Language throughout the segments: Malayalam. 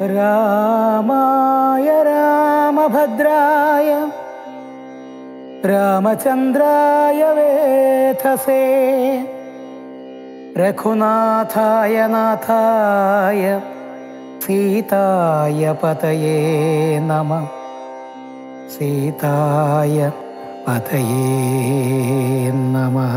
രാമായ രാമഭദ്രായ രാമചന്ദ്രായ വേധസേ രഘുനാഥായ നാഥായ സീതായ പതയേ നമഃ. സീതായ പതയേ നമഃ.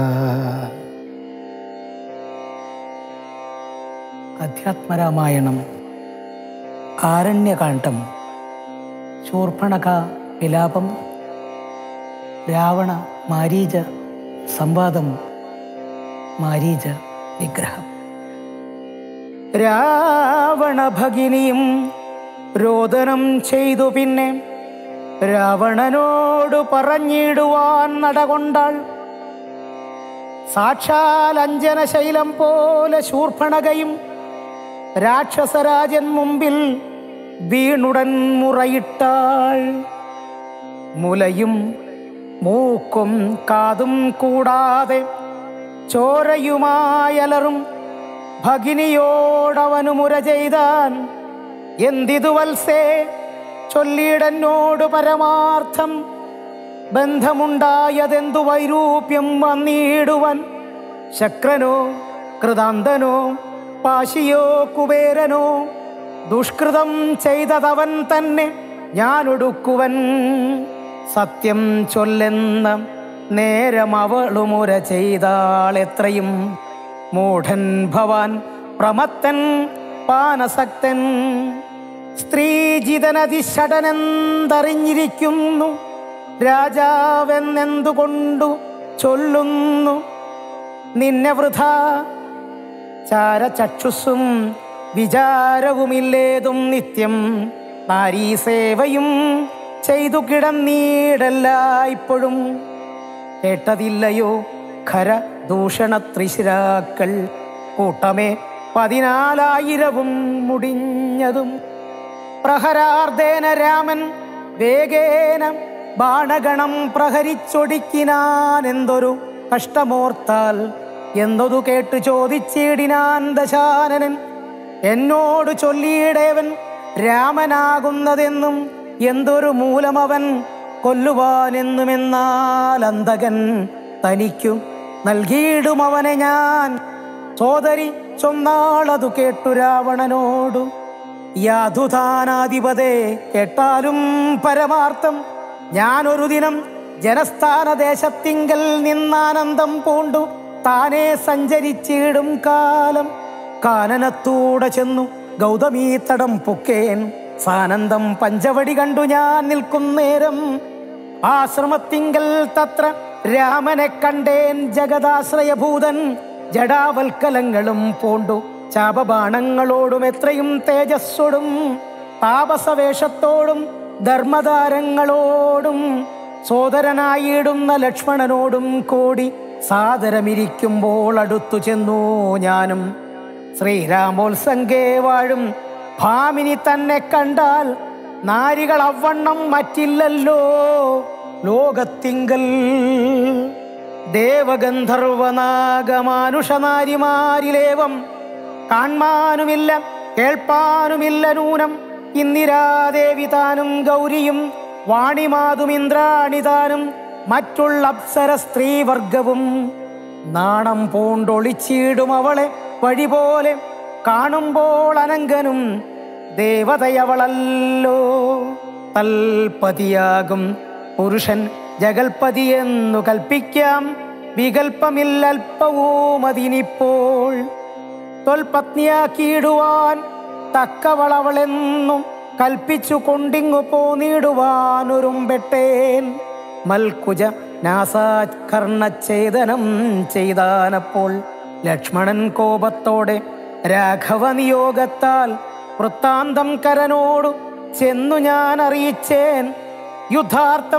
അധ്യാത്മരാമായണം ആരണ്യകാണ്ഡം. ശൂർപ്പണഖ വിലാപം. രാവണ മാരീച സംവാദം. മാരീച നിഗ്രഹം. രാവണ ഭഗിനിയും രോദനം ചെയ്തു. പിന്നെ രാവണനോട് പറഞ്ഞിടുവാൻ നടകൊണ്ടാൾ. സാക്ഷാൽ അഞ്ജനശൈലം പോലെ ശൂർപ്പണഖയും രാക്ഷസരാജൻ മുമ്പിൽ വീണുടൻ മുറയിട്ടാൾ. മുലയും മൂക്കും കാതും കൂടാതെ ചോരയുമായലറും ഭഗിനിയോടവനു മുര ചെയ്താൻ. എന്തിതു വത്സേ, ചൊല്ലിയിടന്നോട് പരമാർത്ഥം. ബന്ധമുണ്ടായതെന്തു വൈരൂപ്യം വന്നിടുവൻ. ശക്രനോ കൃതാന്തനോ പാശിയോ കുബേരനോ ദുഷ്കൃതം ചെയ്തതവൻ തന്നെ ഞാനൊടുക്കുവൻ. സത്യം ചൊല്ലെന്ന നേരം അവളുമുര ചെയ്താളെത്രയും. മൂഢൻ ഭവാൻ പ്രമത്തൻ പാനസക്തൻ. സ്ത്രീജിതനതിഷടനെന്തറിഞ്ഞിരിക്കുന്നു. രാജാവെന്നെന്തുകൊണ്ടു ചൊല്ലുന്നു. നിന്നെ വൃഥാ ചാരചക്ഷുസ്സും വിചാരവുമില്ലേതും നിത്യം. നാരീസേവയും ചെയ്തു കിടന്നീടല്ല ഇപ്പോഴും. കേട്ടതില്ലയോ ഖര ദൂഷണ ത്രിശിരാക്കൾ. കൂട്ടമേ 14,000 മുടിഞ്ഞതും. പ്രഹരാർദ്ദേന രാമൻ വേഗേന ബാണഗണം പ്രഹരിച്ചൊടിക്കിനാൻ. എന്തൊരു കഷ്ടമോർത്താൽ എന്നതു കേട്ടു ചോദിച്ചിടിനാൻ ദശാനനൻ. എന്നോട് ചൊല്ലിയിടേവൻ രാമനാകുന്നതെന്നും എന്തൊരു മൂലമവൻ കൊല്ലുവാനെന്നുമെന്നാൽ അന്തകൻ തനിക്കു നൽകിയിടും അവനെ ഞാൻ. സോദരി ചൊന്നാളതു കേട്ടു രാവണനോടു. യാതുതാനാധിപതേ, കേട്ടാലും പരമാർത്ഥം. ഞാനൊരു ദിനം ജനസ്ഥാനദേശത്തിങ്കൽ നിന്നാനന്ദം പൂണ്ടു താനേ സഞ്ചരിച്ചിടും കാലം. കാനനത്തൂടെ ചെന്നു ഗൗതമീതടം പൊക്കേൻ. സാനന്ദം പഞ്ചവടി കണ്ടു ഞാൻ നിൽക്കുന്നേരം. ആശ്രമത്തിങ്കൽ തത്ര രാമനെ കണ്ടേൻ. ജഗദാശ്രയഭൂതൻ ജടാവൽക്കലങ്ങളും പൂണ്ടു ചാപബാണങ്ങളോടും എത്രയും തേജസ്സോടും താപസവേഷത്തോടും ധർമ്മധാരങ്ങളോടും സോദരനായിടുന്ന ലക്ഷ്മണനോടും കൂടി സാദരമിരിക്കുമ്പോൾ അടുത്തു ചെന്നു ഞാനും. ശ്രീരാമോത്സംഗേ വാഴും ഭാമിനി തന്നെ കണ്ടാൽ നാരികൾ അവണ്ണം മറ്റില്ലല്ലോ ലോകത്തിങ്കൽ. ദേവഗന്ധർവനാഗമാനുഷനാരിമാരിലേവം കാൺമാനുമില്ല കേൾപ്പാനുമില്ല നൂനം. ഇന്ദിരാദേവി താനും ഗൗരിയും വാണിമാതുമിന്ദ്രാണിതാനും മറ്റുള്ള അപ്സര സ്ത്രീവർഗവും നാണം പൂണ്ടൊളിച്ചിടും അവളെ വഴി പോലെ. കാണുമ്പോൾ അനങ്കനും ദേവതയവളല്ലോ. തൽപതിയാകും പുരുഷൻ ജഗൽപതി എന്നു കൽപ്പിക്കാം. വികൽപ്പമില്ലൽപ്പവും അതിനിപ്പോൾ. തൊൽപത്നിയാക്കിയിടുവാൻ തക്കവളവളെന്നും കൽപ്പിച്ചു കൊണ്ടിങ്ങു പോന്നിടുവാനൊരുമ്പെട്ടേൻ. മൽക്കുജ നാസാകർണച്ഛേദനം ചെയ്താനപ്പോൾ ലക്ഷ്മണൻ കോപത്തോടെ രാഘവ നിയോഗത്താൽ വൃത്താന്തം കരനോടു ചെന്നു ഞാൻ അറിയിച്ചേൻ. യുദ്ധാർത്ഥം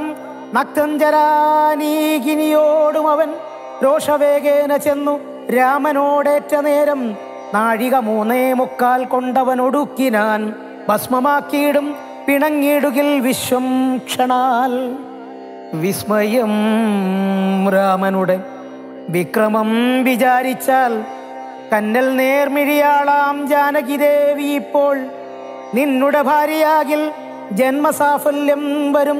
നക്തഞ്ചരാനീകിനിയോടും അവൻ രോഷവേഗേന ചെന്നു രാമനോടേറ്റ നേരം. നാഴിക 3:45 കൊണ്ടവനൊടുക്കിനാൻ. ഭസ്മമാക്കിയിടും പിണങ്ങിടുകിൽ വിശ്വം ക്ഷണാൽ. വിസ്മയം രാമനുടെ വിക്രമം വിചാരിച്ചാൽ കന്നൽ നേർമിഴിയാളാം ജാനകിദേവി ഇപ്പോൾ നിന്നുടെ ഭാര്യയാകിൽ ജന്മസാഫല്യം വരും.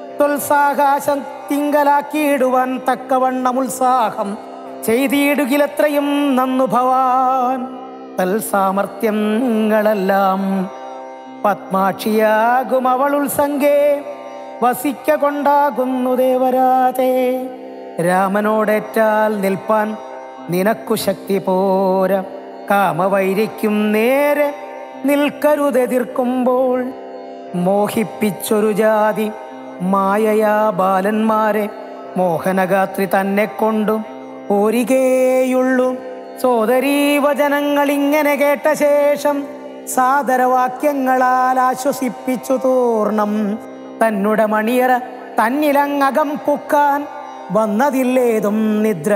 ത്വത്സാകാശത്തിങ്കലാക്കിയിടുവാൻ തക്കവണ്ണം ഉത്സാഹം ചെയ്തിടുകിലത്രയും നന്നു ഭവാൻ. തൽസാമർത്ഥ്യങ്ങളെല്ലാം പത്മാക്ഷിയാകും അവൾ ഉത്സംഗേ വസിക്ക കൊണ്ടാകുന്നു ദേവരാതേ. രാമനോടേറ്റാൽ നിൽപ്പാൻ നിനക്കു ശക്തി പോര. കാമവൈരിക്കും നേരെ നിൽക്കരുതെതിർക്കുമ്പോൾ. മോഹിപ്പിച്ചൊരു ജാതി മായയാ ബാലന്മാരെ മോഹനഗാത്രി തന്നെ കൊണ്ടും ഒരികേയുള്ളൂ. സോദരീ വചനങ്ങൾ ഇങ്ങനെ കേട്ട ശേഷം സാദരവാക്യങ്ങളാൽ ആശ്വസിപ്പിച്ചു തൂർണം. തന്നുടെ മണിയറ തന്നിലങ്ങകം പുക്കാൻ വന്നതില്ലേതും നിദ്ര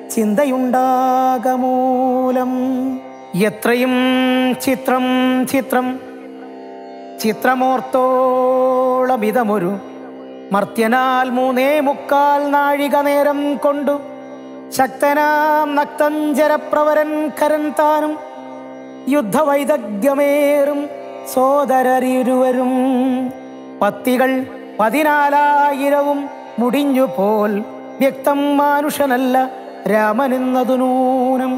ചിന്തയുണ്ടാകമൂലം. എത്രയും ചിത്രം ചിത്രം ചിത്രമോർത്തോളമിതമൊരു മർത്യനാൽ 3.25 നാഴിക നേരം കൊണ്ടു ശക്തനാം നക്തഞ്ചരപ്രവരൻ കരൻ താനും യുദ്ധവൈദഗ്ധ്യമേറും സോദരരിരുവരും. പത്തികൾ 14,000 മുടിഞ്ഞു പോൽ വ്യക്തം മാനുഷനല്ല രാമനെന്നതു നൂനം.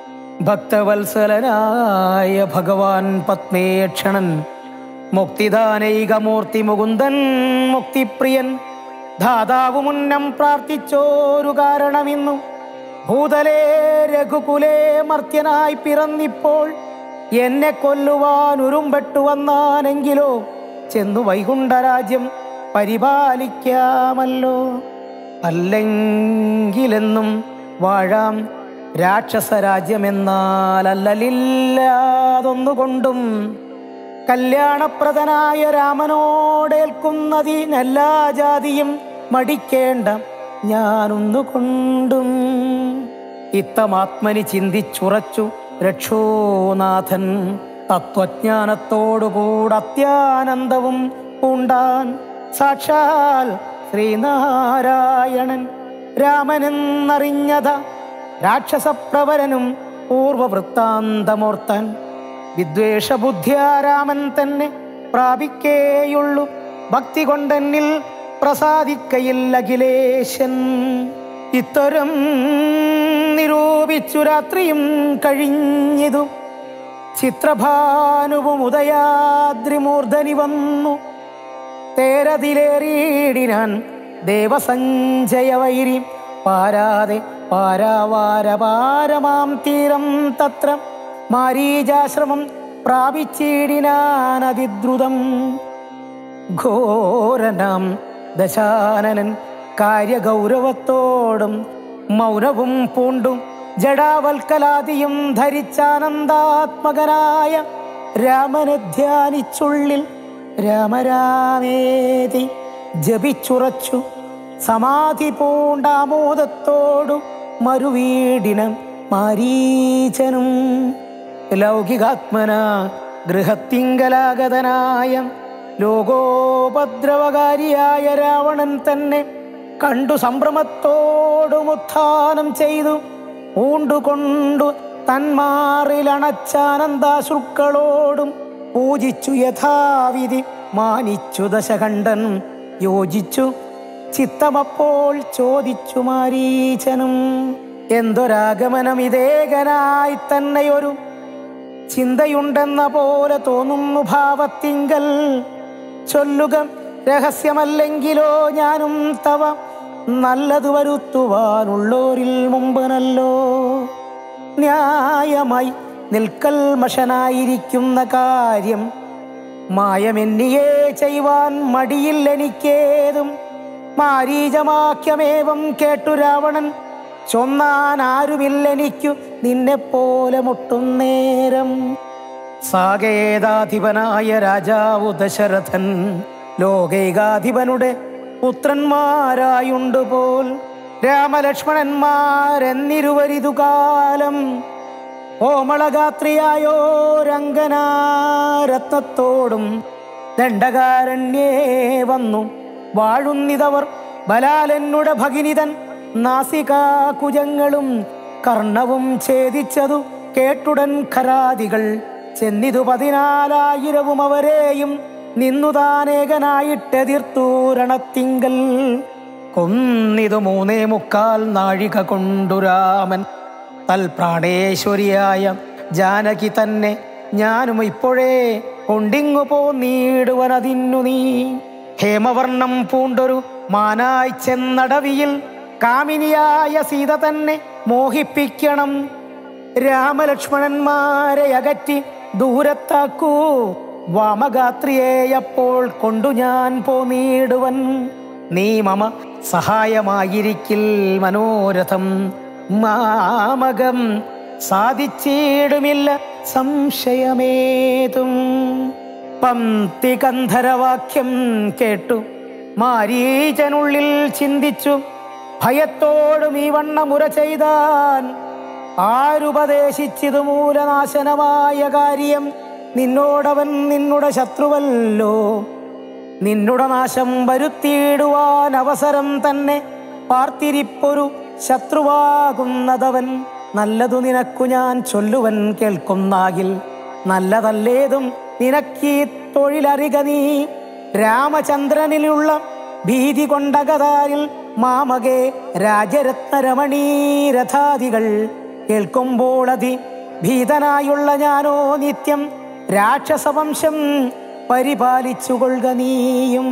ഭക്തവത്സലനായ ഭഗവാൻ പത്മേക്ഷണൻ മുക്തിദാനൈകമൂർത്തി മുകുന്ദൻ മുക്തിപ്രിയൻ ധാതാവു മുന്നം പ്രാർത്ഥിച്ചോരു കാരണമിന്നു ഭൂതലേ രഘുകുലേ മർത്യനായി പിറന്നിപ്പോൾ എന്നെ കൊല്ലുവാൻ ഉരുമ്പെട്ടു വന്നാനെങ്കിലോ ചെന്നു വൈകുണ്ഠരാജ്യം പരിപാലിക്കാമല്ലോ. അല്ലെങ്കിലെന്നും വാഴാം രാക്ഷസരാജ്യമെന്നാൽ അല്ലലില്ലാതൊന്നുകൊണ്ടും കല്യാണപ്രദനായ രാമനോടേൽക്കുന്നതിനെല്ലാ ജാതിയും മടിക്കേണ്ട ഞാനൊന്നുകൊണ്ടും. ഇത്തമാത്മനി ചിന്തിച്ചുറച്ചു രക്ഷോനാഥൻ തത്വജ്ഞാനത്തോടുകൂടെ അത്യാനന്ദവും പൂണ്ടാൻ. സാക്ഷാൽ ശ്രീനാരായണൻ രാമനെന്നറിഞ്ഞത രാക്ഷസപ്രവരനും പൂർവവൃത്താന്തമോർത്താൻ. വിദ്വേഷബുദ്ധ്യാ രാമൻ തന്നെ പ്രാപിക്കേയുള്ളൂ ഭക്തി കൊണ്ടെന്നിൽ പ്രസാദിക്കയില്ല അഖിലേശൻ. ഇത്തരം നിരൂപിച്ചു രാത്രിയും കഴിഞ്ഞിതു ചിത്രഭാനുവും ഉദയാദ്രിമൂർധനി വന്നു. തേരതിലേറിയിടിനാൻ ദേവസഞ്ജയവൈരി പാരാതെ പാരാവാരപാരമാം തീരം തത്ര മാരീജാശ്രമം പ്രാപിച്ചിടിനാൻ അതിദ്രുതം. ഘോരനാം ദശാനനൻ കാര്യഗൗരവത്തോടും മൗനവും പൂണ്ടും ജഡാവൽക്കലാദിയും ധരിച്ചാനന്ദാത്മകനായ രാമനെ ധ്യാനിച്ചുള്ളിൽ രാമരാമേതി ജപിച്ചുറച്ചു സമാധി പൂണ്ടാമോദത്തോടു മരുവീടിനം മാരീചനും. ലൗകികാത്മന ഗൃഹത്തിങ്കലാഗതനായ ലോകോപദ്രവകാരിയായ രാവണൻ തന്നെ കണ്ടു സംഭ്രമത്തോടുമുത്ഥാനം ചെയ്തു ഊണ്ടുകൊണ്ടു തന്മാറിലണച്ചാനന്ദാശ്രുക്കളോടും പൂജിച്ചു യഥാവിധി മാനിച്ചു ദശകണ്ഠൻ. യോജിച്ചു ചിത്തമപ്പോൾ ചോദിച്ചു മാരീചനും എന്തൊരാഗമനം ഇതേകനായി തന്നെയൊരു ചിന്തയുണ്ടെന്ന പോലെ തോന്നുന്നു ഭാവത്തിങ്കൽ. ചൊല്ലുക രഹസ്യമല്ലെങ്കിലോ ഞാനും തവ നല്ലതു വരുത്തുവാനുള്ളോരിൽ മുമ്പനല്ലോ. ന്യായമായി നിൽക്കൽമഷനായിരിക്കുന്ന കാര്യം മായമെന്നിയേ ചെയ്യുവാൻ മടിയില്ലെനിക്കേതും. മാരീചമാക്യമേവം കേട്ടു രാവണൻ ചൊന്നാൻ ആരുമില്ലെനിക്കു നിന്നെപ്പോലെ മുട്ടുന്നേരം. സാകേതാധിപനായ രാജാവു ദശരഥൻ ലോകൈകാധിപനുടെ പുത്രന്മാരായുണ്ടുപോൽ രാമലക്ഷ്മണന്മാരെന്നിരുവരിതുകാലം ഓമളഗാത്രിയായോരംഗനാരത്നത്തോടും ദണ്ഡകാരണ്യേ വന്നു വാഴുന്നിതവർ. ബലാലെന്നുടെ ഭഗിനിതൻ നാസികാകുജങ്ങളും കർണവും ഛേദിച്ചതു കേട്ടുടൻ ഖരാദികൾ ചെന്നിതു 14,000 അവരെയും നിന്നുതാനേകനായിട്ടെതിർത്തൂരണത്തിങ്കൽ. കൊന്നിതു 3.25 നാഴിക കൊണ്ടു രാമൻ തൽപ്രാണേശ്വരിയായ ജാനകി തന്നെ. ഞാനും ഇപ്പോഴേ കൊണ്ടിങ്ങു പോന്നീടുവനതിന്നു നീ. ഹേമവർണം പൂണ്ടൊരു മാനായി ചെന്നടവിയിൽ കാമിനിയായ സീത തന്നെ മോഹിപ്പിക്കണം. രാമലക്ഷ്മണന്മാരെ അകറ്റി ദൂരത്താക്കൂ. വാമഗാത്രിയെയപ്പോൾ കൊണ്ടു ഞാൻ പോന്നീടുവൻ. നീ മമ സഹായമായിരിക്കിൽ മനോരഥം മാമകം സാധിച്ചിടുമില്ല സംശയമേതും. പംക്തി കന്ധരവാക്യം കേട്ടു മാരീചനുള്ളിൽ ചിന്തിച്ചു. ഭയത്തോടും ഈ വണ്ണമുര ചെയ്താൻ ആരുപദേശിച്ചിതു മൂലനാശനമായ കാര്യം. നിന്നോടവൻ നിന്നുടെ ശത്രുവല്ലോ. നിന്നുടെ നാശം വരുത്തിയിടുവാൻ അവസരം തന്നെ പാർത്തിരിപ്പൊരു ശത്രുവാകുന്നതവൻ. നല്ലതു നിനക്കു ഞാൻ ചൊല്ലുവൻ കേൾക്കുന്നാകിൽ. നല്ലതല്ലേതും നിനക്കീ തൊഴിലറിക നീ. രാമചന്ദ്രനിലുള്ള ഭീതി കൊണ്ടകതാരിൽ മാമകെ രാജരത്നരമണീരഥാദികൾ കേൾക്കുമ്പോൾ അതി ഭീതനായുള്ള ഞാനോ നിത്യം രാക്ഷസവംശം പരിപാലിച്ചുകൊള്ളുക നീയും.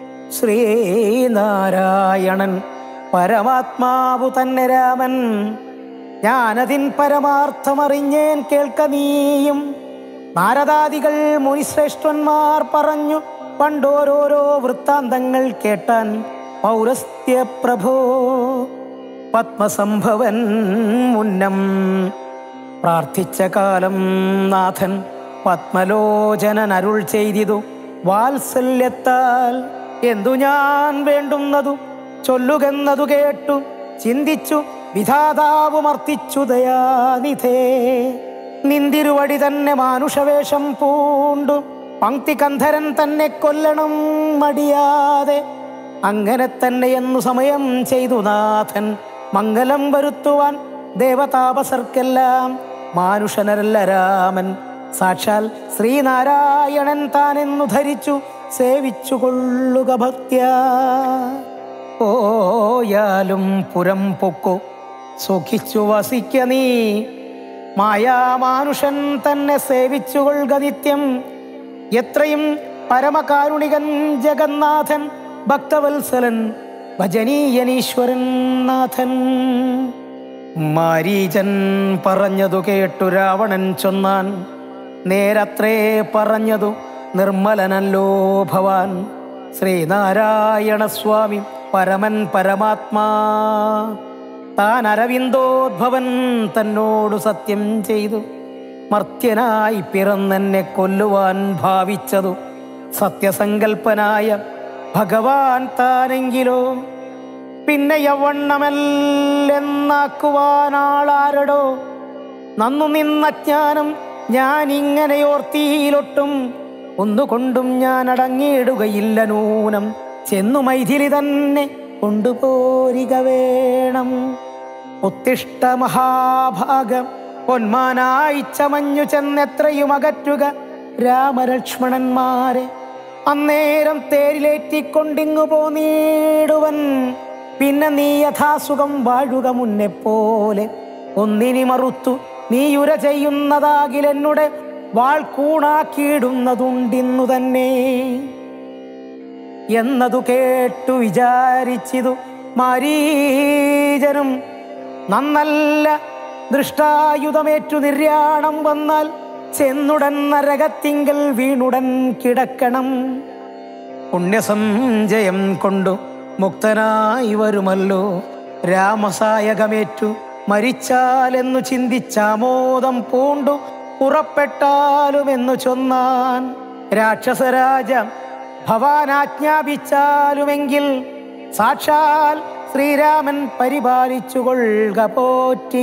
ശ്രീനാരായണൻ പരമാത്മാവു തന്നെ രാമൻ. ഞാനതിൻ പരമാർത്ഥമറിഞ്ഞേൻ കേൾക്ക നീയും. നാരദാദികൾ മുനിശ്രേഷ്ഠന്മാർ പറഞ്ഞു പണ്ടോരോരോ വൃത്താന്തങ്ങൾ കേട്ടാൻ പൗരസ്ത്യപ്രഭോ. പത്മസംഭവൻ മുന്നം പ്രാർത്ഥിച്ച കാലം നാഥൻ പത്മലോചനൻ അരുൾ ചെയ്തിതു വാത്സല്യത്താൽ. എന്തു ഞാൻ വേണ്ടുന്നതു ചൊല്ലുകെന്നതു കേട്ടു ചിന്തിച്ചു വിധാതാവുമർത്തിച്ചു ദയാനിധേ. നിന്തിരുവടി തന്നെ മാനുഷവേഷം പൂണ്ടു പങ്ക്തി കന്ധരൻ തന്നെ കൊല്ലണം മടിയാതെ. അങ്ങനെ തന്നെയെന്നു സമയം ചെയ്തു നാഥൻ മംഗലം വരുത്തുവാൻ ദേവതാപസർക്കെല്ലാം. മാനുഷനരല്ല രാമൻ സാക്ഷാൽ ശ്രീനാരായണൻ താനെന്നു ധരിച്ചു സേവിച്ചു കൊള്ളുക ഭക്ത്യാ. പോയാലും പുരം പൊക്കു സുഖിച്ചു വസിക്ക നീ. മായാമാനുഷൻ തന്നെ സേവിച്ചു കൊള്ളുക നിത്യം. എത്രയും പരമകാരുണികൻ ജഗന്നാഥൻ ഭക്തവത്സലൻ ഭജനീയനീശ്വരൻ നാഥൻ. മാരീചൻ പറഞ്ഞതു കേട്ടു രാവണൻ ചൊന്നാൻ. നേരത്രേ പറഞ്ഞതു നിർമ്മലനല്ലോ ഭവാൻ. ശ്രീനാരായണ സ്വാമി പരമൻ പരമാത്മാ. താൻ അരവിന്ദോദ്ഭവൻ തന്നോടു സത്യം ചെയ്തു മർത്യനായി പിറന്നെന്നെ കൊല്ലുവാൻ ഭാവിച്ചതു സത്യസങ്കൽപ്പനായ ഭഗവാൻ താനെങ്കിലോ. പിന്നെ യവണ്ണമല്ലെന്നാക്കുവാനാളാരടോ. നന്നു നിന്നജ്ഞാനം ഞാൻ ഇങ്ങനെയോർത്തിയിലൊട്ടും. ഒന്നുകൊണ്ടും ഞാൻ അടങ്ങിയിടുകയില്ല നൂനം. ചെന്നു മൈഥിലി തന്നെ കൊണ്ടുപോരിക വേണം. ഉത്തിഷ്ഠ മഹാഭാഗം പൊന്മാനായി ചമഞ്ഞു ചെന്നെത്രയും അകറ്റുക രാമലക്ഷ്മണന്മാരെ. അന്നേരം തേരിലേറ്റിക്കൊണ്ടിങ്ങു പോന്നീടുവൻ. പിന്നെ നീ യഥാസുഖം വാഴുക മുന്നെപ്പോലെ. ഒന്നിനി മറുത്തു നീയുര ചെയ്യുന്നതാകിലെന്നുടെ വാൾ കൂണാക്കിയിടുന്നതുണ്ടിന്നു തന്നെ എന്നതു കേട്ടു വിചാരിച്ചിതു മാരീചനും. നന്നല്ല ദൃഷ്ടായുധമേറ്റു നിര്യാണം വന്നാൽ ചെന്നുടൻ നരകത്തിങ്കൽ വീണുടൻ കിടക്കണം. പുണ്യസഞ്ചയം കൊണ്ടു മുക്തനായി വരുമല്ലോ. രാമസായകമേറ്റു മരിച്ചാലെന്നു ചിന്തിച്ചാമോദം പൂണ്ടു പുറപ്പെട്ടാലുമെന്നു ചൊന്നാൻ. രാക്ഷസരാജ ഭവാനാജ്ഞാപിച്ചാലുമെങ്കിൽ സാക്ഷാൽ ശ്രീരാമൻ പരിപാലിച്ചു കൊള്ളുക പോറ്റി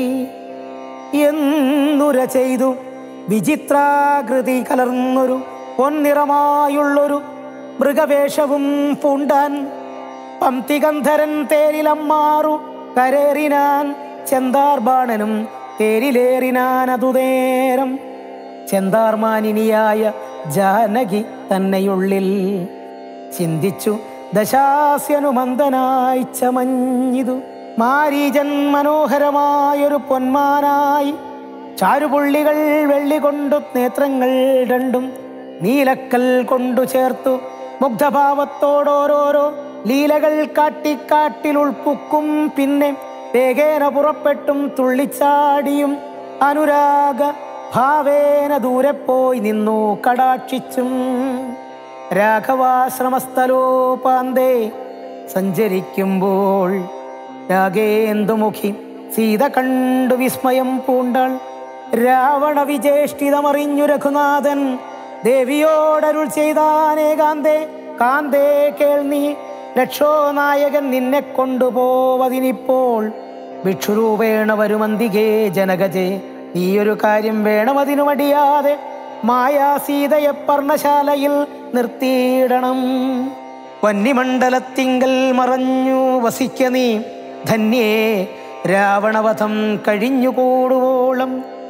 എന്നുര ചെയ്തു. വിചിത്രാകൃതി കലർന്നൊരു പൊന്നിറമായുള്ളൊരു മൃഗവേഷവും പൂണ്ടാൻ. പംക്തികന്ധരൻ തേരിലമ്മാറു കരേറിനാൻ. ചെന്താർബാണനും തേരിലേറിനാൻ. അതുനേരം ചെന്താർമാനിനിയായ ജാനകി തന്നെയുള്ളിൽ ചിന്തിച്ചു ദശാസ്യനുമന്ദനായി ചമഞ്ഞിതു. മാരീചൻ മനോഹരമായൊരു പൊന്മാനായി ചാരുപുള്ളികൾ വെള്ളി കൊണ്ടു നേത്രങ്ങൾ രണ്ടും നീലക്കൽ കൊണ്ടു ചേർത്തു മുഗ്ധഭാവത്തോടോരോരോ ലീലകൾ കാട്ടിക്കാട്ടിലുൾപ്പുക്കും. പിന്നെ വേഗേന പുറപ്പെട്ടും തുള്ളിച്ചാടിയും അനുരാഗ ഭാവേന ദൂരെ പോയി നിന്നു കടാക്ഷിച്ചും. രാഘവാശ്രമസ്ഥലോപാന്തേ സഞ്ചരിക്കുമ്പോൾ രാഗേന്ദുമുഖി സീത കണ്ടു വിസ്മയം പൂണ്ടാൾ. രാവണ വിജേഷ്ടിതമറിഞ്ഞു രഘുനാഥൻ ദേവിയോടരുൾ ചെയ്താനേകാന്തേ, കാന്തേ കേൾനീ, രക്ഷോനായകൻ നിന്നെ കൊണ്ടുപോവതിനിപ്പോൾ ഭിക്ഷുരൂപേണ വരുമന്തികേ ജനകജേ. നീയൊരു കാര്യം വേണമതിനു മടിയാതെ മായാസീതയെ പർണശാലയിൽ നിർത്തിയിടണം. വന്യമണ്ഡലത്തിങ്കൽ മറഞ്ഞു വസിക്ക നീ ധന്യേ, രാവണവധം കഴിഞ്ഞുകൂടുവോളം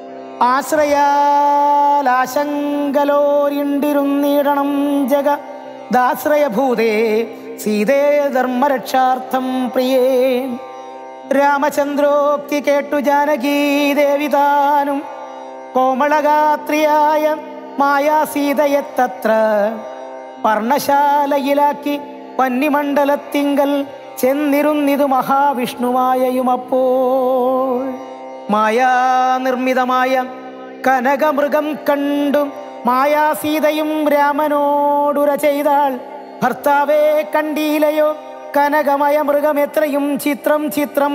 ആശ്രയാലാശങ്കലോരിണ്ടിരുന്നിടണം ജഗ ദാശ്രയഭൂതേ സീതേ ധർമ്മരക്ഷാർത്ഥം പ്രിയേ. രാമചന്ദ്രോക്തി കേട്ടു ജാനകീ ദേവി താനും കോമളഗാത്രിയായ മായാസീതയെ തത്ര പർണശാലയിലാക്കി വന്യമണ്ഡലത്തിങ്കൽ ചെന്നിരുന്നിതു മഹാവിഷ്ണുമായയുമപ്പോൾ. മായാനിർമ്മിതമായ കനകമൃഗം കണ്ടു മായാസീതയും രാമനോടുര ചെയ്താൾ. ഭർത്താവേ കണ്ടീലയോ കനകമയ മൃഗം എത്രയും ചിത്രം ചിത്രം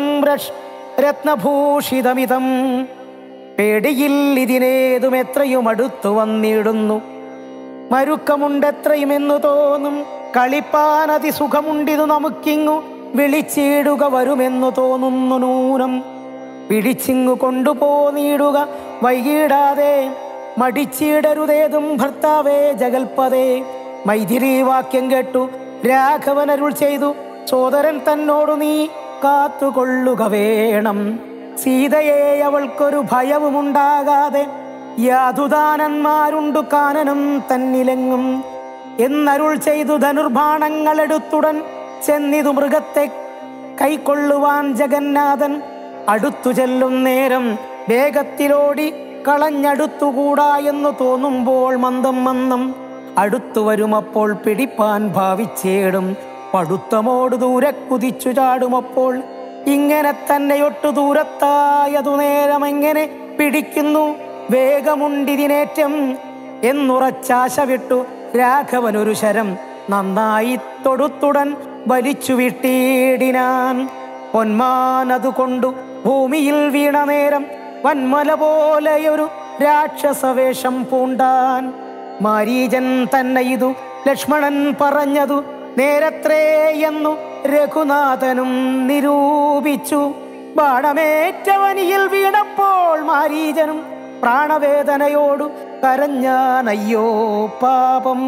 രത്നഭൂഷിതമിതം. പേടിയിൽ ഇതിനേതും എത്രയും അടുത്തു വന്നിടുന്നു. മരുക്കമുണ്ടെത്രയുമെന്നു തോന്നും. കളിപ്പാനതി സുഖമുണ്ടിതു നമുക്കിങ്ങു വിളിച്ചിടുക വരുമെന്നു തോന്നുന്നു നൂനം. പിടിച്ചിങ്ങു കൊണ്ടുപോന്നിടുക വൈകിടാതെ മടിച്ചിടരുതേതും ഭർത്താവേ ജഗൽപതേ. മൈഥിലി വാക്യം കേട്ടു രാഘവനരുൾ ചെയ്തു സോദരൻ തന്നോടു നീ കാത്തുകൊള്ളുക വേണം. സീതയെ അവൾക്കൊരു ഭയവുമുണ്ടാകാതെ യാതുദാനന്മാരുണ്ടു കാനനം തന്നിലെങ്ങും എന്നരുൾ ചെയ്തു ധനുർബാണങ്ങളെടുത്തുടൻ ചെന്നിതു മൃഗത്തെ കൈക്കൊള്ളുവാൻ ജഗന്നാഥൻ. അടുത്തു ചെല്ലും നേരം വേഗത്തിലോടി കളഞ്ഞടുത്തുകൂടാ എന്ന് തോന്നുമ്പോൾ മന്ദം മന്ദം അടുത്തു വരുമപ്പോൾ പിടിപ്പാൻ ഭാവിച്ചേടും. പടുത്തമോട് ദൂരെ കുതിച്ചു ചാടുമപ്പോൾ ഇങ്ങനെ തന്നെയൊട്ടു ദൂരത്തായതു നേരം എങ്ങനെ പിടിക്കുന്നു വേഗമുണ്ടിതിനേറ്റം എന്നുറച്ചാശ വിട്ടു രാഘവനൊരു ശരം നന്നായി തൊടുത്തുടൻ വലിച്ചു വിട്ടിടിനാൻ. പൊന്മാനതുകൊണ്ടു ഭൂമിയിൽ വീണ നേരം വന്മല പോലെയൊരു രാക്ഷസവേഷം പൂണ്ടാൻ. മാരീചൻ തന്നെ ഇതു ലക്ഷ്മണൻ പറഞ്ഞതു നേരത്രേ എന്നു രഘുനാഥനും നിരൂപിച്ചു. ബാണമേറ്റവനിയിൽ വീണപ്പോൾ മാരീചനും പ്രാണവേദനയോടു കരഞ്ഞാനയ്യോ പാപം.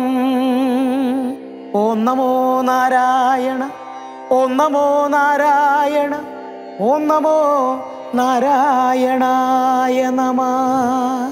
ഓം നമോ നാരായണ, ഓം നമോ നാരായണ, ഓം നമോ നാരായണായ നമഃ.